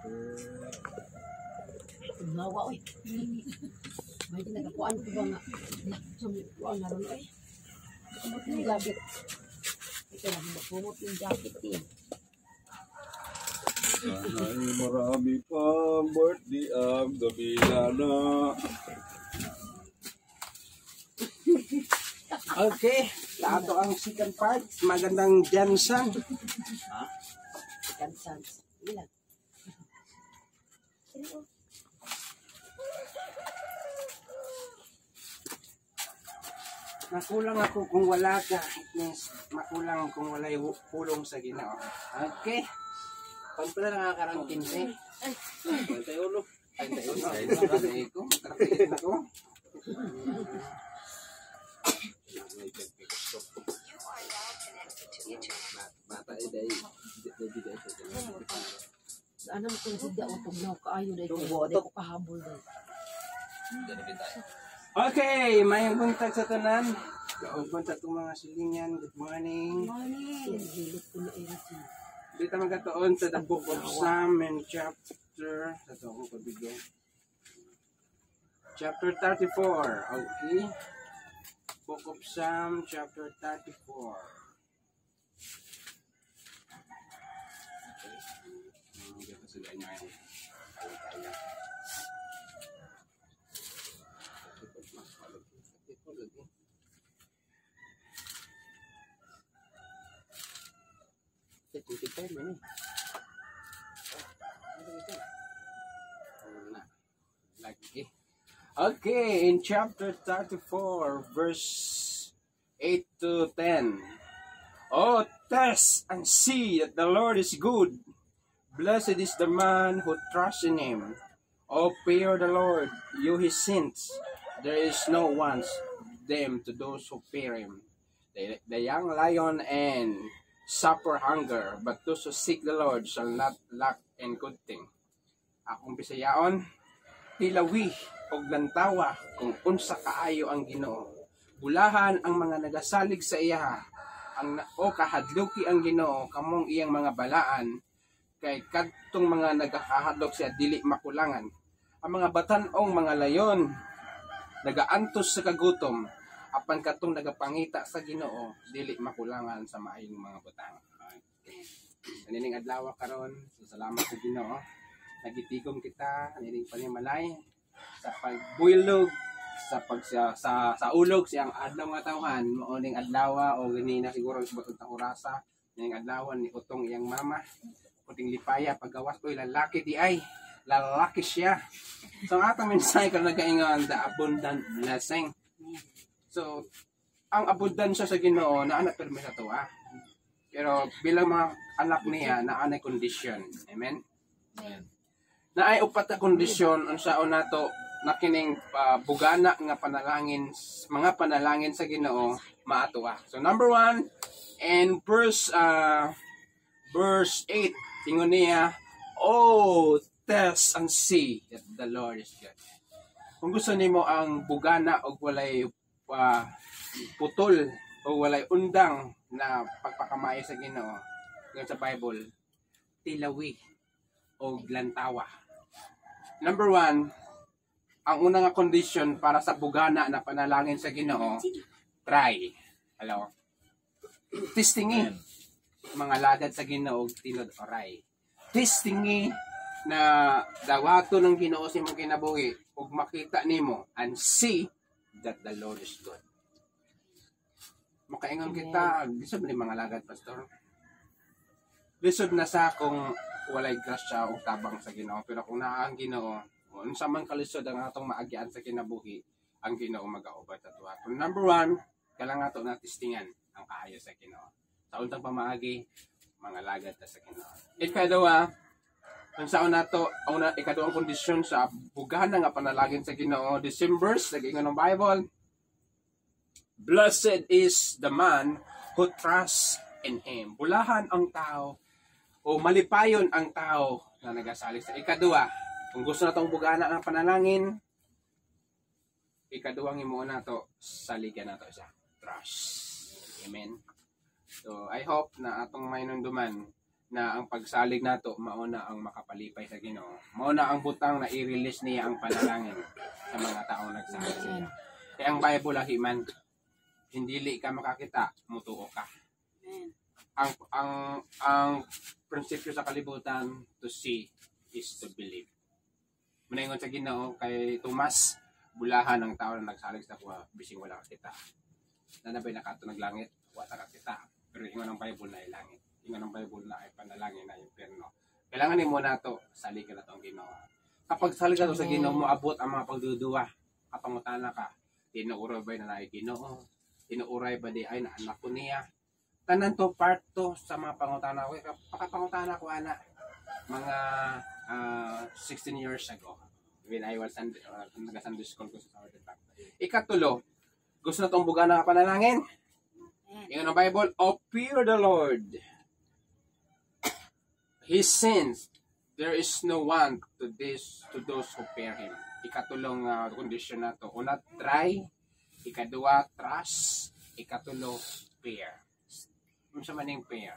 Nawa oy. May nagakuan ko ba nga. Sumukuan na ron oy. Kumot ni labit. Ito lang magpumot yung jacket niya. Sana'y marami pang birthday ang gabilana. Okay, lato ang second part. Magandang Jansan. Ha? Kansans. Ilan? Makulang ako kung wala ka. It means makulang kung wala yung pulong sa Ginoo. Okay. Kung pala nakakarang 15. 21. 21. Ay ko. Traffic na ko. Bata ay day. Ano mo kung hindi ako tugnaw kaayo dahil ko kahabol dahil. Okay, may buntag sa tanan. Buntag itong mga silingan. Good morning. Hilit ko na iris. Dito magkataon sa the book of Psalm and chapter. Ito ako pabigyan. Chapter 34. Okay. Book of Psalm, chapter 34. Okay. Dito sila niya yung kaya. Okay, in chapter 34, verse 8 to 10. Oh, test and see that the Lord is good. Blessed is the man who trusts in him. Oh, fear the Lord, you his saints. There is no want them to those who fear him. The young lion and suffer hunger, but those who seek the Lord shall not lack in good thing. Akong Bisayaon, tilawi o lantawa kung unsa kaayo ang Ginoo. Bulahan ang mga nagasalig sa iya, o kahadluki ang Ginoo kamong iyang mga balaan, kay kadtong mga nagakahadlok siya dili makulangan. Ang mga batan-ong mga layon nagaantos sa kagutom, apan katong nagapangita sa Ginoo dili makulangan sa maayong mga butang. Kanining adlaw karon, salamat sa Ginoo. Nagitigom kita nining panimalay sa pagbuylog sa ulog siyang adlaw nga tawhan mao ning adlaw o ganina siguro butong ta orasa ning adlaw ni utong iyang mama puting lipaya paggawas ko lalaki di ay lalaki siya. So ang atong mensahe kung nagaingon the abundant blessing. So ang abundansya sa Ginoo naa na permi sa tuwa. Pero bilang mga anak niya naa na condition. Amen. Amen. Naay upat na kondisyon unsaon nato nakining bugana nga panalangin, mga panalangin sa Ginoo maatuwa. So number 1 in verse 8 ingon niya, oh test and see that the Lord is good. Kung gusto nimo ang bugana og walay putol o walay undang na pagpakamay sa Ginoo sa Bible, tilawi o lantawa. Number 1, ang una nga condition para sa bugana na panalangin sa Ginoo, try. Hello? Testingi. Mga lagad sa Ginoo, tinod oray. Testingi na dawato ng Ginoo sa imong kinabuhi ug makita nimo and see that the Lord is good. Makaingon kita, lisod ni mga lagad, pastor. Lisod na sa kung walay grasya o tabang sa Ginoo, pero kung naa ang Ginoo, unsa man kalisod ang atong maagian sa kinabuhi, ang Ginoo magaubat at ato. Number 1, kailangan ato na testingan ang kaayo sa Ginoo. Sa untang pamaagi, mga lagad ta sa Ginoo. Ikaduha, unsaon nato ang ikaduhang kondisyon sa bugana nga panalangin sa Ginoo, December's nagingon ng Bible. Blessed is the man who trusts in him. Bulahan ang tao o malipayon ang tao na nagasalig sa ikaduha. Kung gusto na itong bugana ng panalangin, ikaduhang imo na to saligyan na to siya. Trust. Amen. So, I hope na atong may nunduman na ang pagsalig nato mauna ang makapalipay sa Ginoo. Mauna ang butang na i-release niya ang panalangin sa mga taong nagsalig sa iya. Kaya ang Bible himan, hindi ka makakita, mutuo ka. Ang prinsipyo sa kalibutan, to see is to believe. Manaingon sa Ginoo kay Tomas, bulahan ang tao na nagsalig sa kuha, bising wala kita. Nanabay nakato naglangit, wala ka kita. Pero ingon ang Bible na ilangit. Ingon ang Bible na ay panalangin na impyerno. Kailangan mo na to, salig ka na itong Ginoo. Kapag salig ka to sa Ginoo, moabot ang mga pagduduwa. Kapangutana ka, tinuuray ba na ay Ginoo? Tinuuray ba di ay na anak ko niya? Tanan to, part to sa mga pangutana ko. Pakapangutana ko, ana, mga 16 years ago. When I was nag-Sunday school ko sa Southern Bank. Ikatulo, gusto na itong buga na panalangin? Ingon ang Bible, "Oh, fear the Lord. His sins, there is no one to those who fear Him." Ikatulong condition na to. Una, try. Ikadua, trust. Ikatulo, fear. Unsa man yung fear?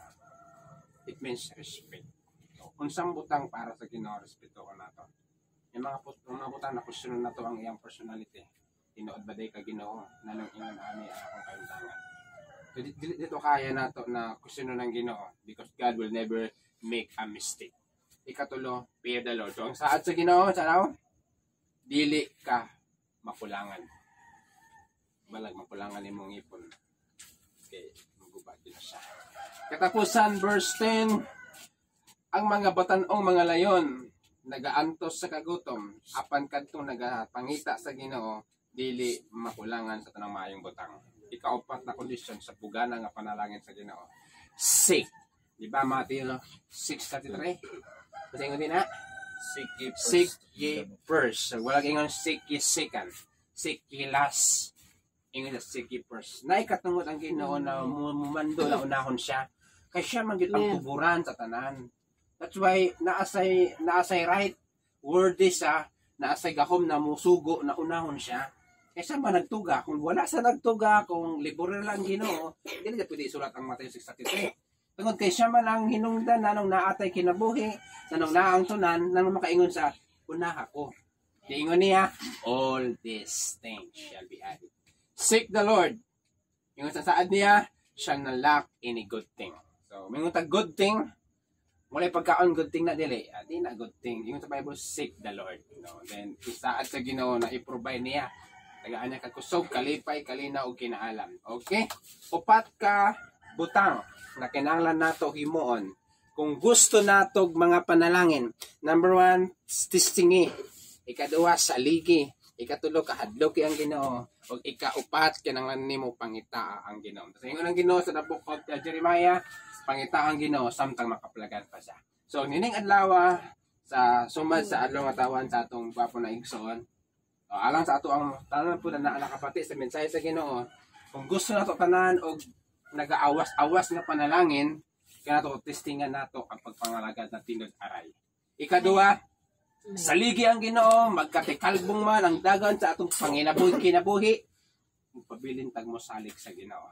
It means respect. So, unsang butang para sa Ginoo, respeto ko na to. Yung mga butang na question na to ang iyang personality. Tinuod ba day ka Ginoo? Nanong ingon ani akong kaimtangan. So, dito kaya na to na question ng Ginoo because God will never make a mistake. Ikatulo, fear the Lord. So, ang saad sa Ginoo, sanaw, dili ka mapulangan. Balag mapulangan imong ipon. Okay, magubat din siya. Katapusan, verse 10, ang mga batanong mga layon, nagaantos sa kagutom, apan kadtong nagapangita sa Ginoo, dili makulangan sa tanang maayong butang. Ikaapat na kondisyon sa pugana nga panalangin sa Ginoo. Seek. Di ba Matthew 6:33? Kasi ingon din na, seek ye first. So, wala ingon seek ye second. Seek ye last. Ingon na seek ye first. Naikatungod ang Ginoo na mumando na unahon siya. Kaya siya manggit ang tuburan sa tanan. That's why naasay right worthy sa naasay gahom na musugo na unahon siya. Kaysa man nagtuga, kung wala sa nagtuga, kung liberal lang Ginoo, hindi na pwede isulat ang Matthew 6:33. Tungod kay siya man ang hinungdan nanong naatay kinabuhi, nanong naang tunan, nanong makaingon sa unaha ko. Ingon niya, all these things shall be added. Seek the Lord. Ingon sa saad niya, shall not lack any good thing. So, mingon ta good thing, wala pagkaon good thing na dili. Di na good thing. Ingon sa Bible, seek the Lord. Then, isaad sa Ginoo na i-provide niya. Tagaan niya kakusog, kalipay, kalinaw, o kinaalam. Okay? Upat ka butang na kinahanglan nato himuon. Kung gusto nato mga panalangin, number 1, tistingi. Ikaduwa, saligi. Ikatulo, kahadloki ang Ginoo. O ikaupat, kinahanglan nimo pangita ang Ginoo. Kasi ingon ang Ginoo sa book of Jeremiah, pangita ang Ginoo samtang makaplagan pa siya. So, nining adlaw sa sumad sa adlaw nga tawan sa atong gwapo na igsoon. Alang sa ato ang tanan po na nakapati sa mensahe sa Ginoo. Kung gusto nato tanan og nagaawas-awas nga panalangin, kaya nato testingan nato ang pagpangalagad na tinod aray. Ikaduha, saligi ang Ginoo, magkatikalbong man ang dagan sa atong kinabuhi. Pabilin tag mo salig sa Ginoo.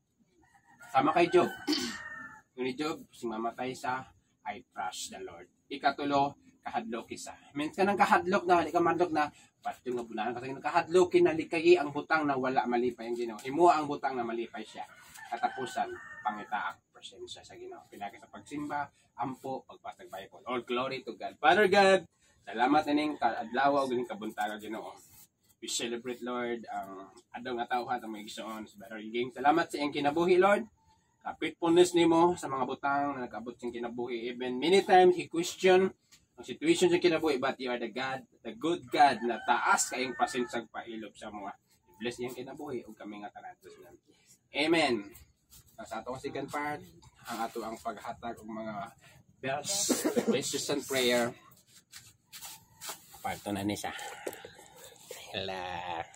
Sama kay Job. Yung ni Job, si mamatay sa I trust the Lord. Ikatulo, kahadlok isa. Minsan ang kahadlok na, di ka madlok na, pati nga bulaan kasi kahadlokin na likayi ang butang na wala malipay ang Ginoo. Himuha ang butang na malipay siya. Katapusan, pangitaak presensya sa Ginoo. Pinagi sa pagsimba, ampo, pagbasa ng Bible. All glory to God. Father God, salamat na ning kaadlaw o ganing kabuntagan Ginoo. We celebrate, Lord, ang adlaw nga tawhan ang mga igsoon sa Brother Iging. Salamat sa iyang kinabuhi, Lord. Faithfulness nimo sa mga butang na nag-abot siyang kinabuhi. Even many times he question ang situation sa kinabuhi, but you are the God, the good God na taas kayong pasensag pailob sa mga. Bless niyang kinabuhi o kami nga tanatos na. Amen. Sa atong second part, ang ato ang paghatag ng mga verse, questions and prayer. Part na ni siya. Hello.